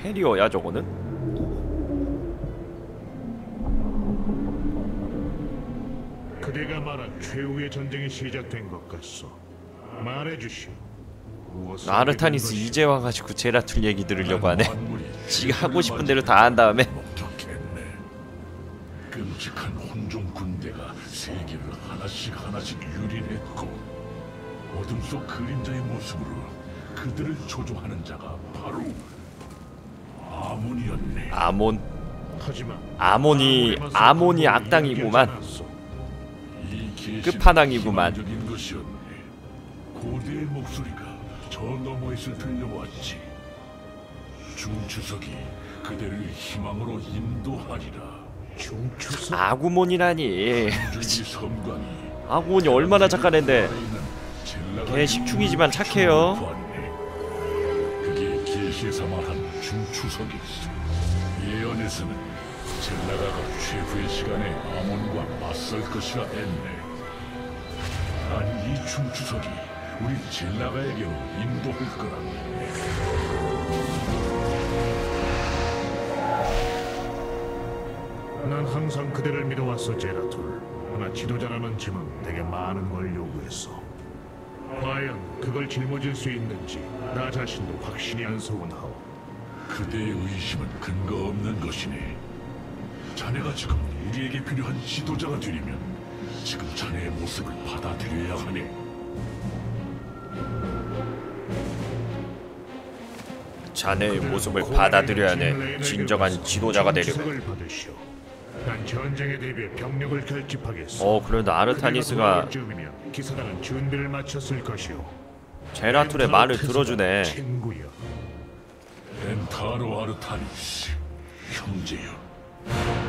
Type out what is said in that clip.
해리어야 저거는? 그대가 말한 최후의 전쟁이 시작된 것 같소. 말해주시오. 아르타니스 이제 와가지고 제라툴 얘기 들으려고 하네. 지가 하고 싶은 대로 다 한 다음에. 끔찍한 혼종 군대가 세계를 하나씩 유린했고 어둠 속 그림자의 모습으로 그들을 조종하는 자가 바로 아몬이었네. 아몬. 하지만 아몬이 악당이구만. 끝판왕이구만. 고대의 목소리가 저 너머에서 들려왔지. 중추석이 그대를 희망으로 인도하리라. 중추석? 아구몬이라니. 섬광이 아구몬이 얼마나 착한 앤데. 걔 식충이지만 착해요. 그게 계시에서 말한 중추석이 예언에서는 젤라가가 최후의 시간에 아몬과 맞설 것이라 했네. 난 이 중추석이 우리 젤라가에게로 인도할 거란다. 난 항상 그대를 믿어왔어, 제라툴. 하나 지도자라는 짐은 되게 많은 걸 요구했어. 과연 그걸 짊어질 수 있는지 나 자신도 확신이 안 서운하오. 그대의 의심은 근거 없는 것이네. 자네가 지금 우리에게 필요한 지도자가 되려면 지금 자네의 모습을 받아들여야 하네. 자네의 모습을 받아들여야 하네. 진정한 지도자가 되려면. 난 전쟁에 대비해 병력을 결집하겠어. 그래도 아르타니스가 기사단은 준비를 마쳤을 것이오. 제라툴의 말을 들어주네. 친구여. 엔타로 아르타니스 형제여.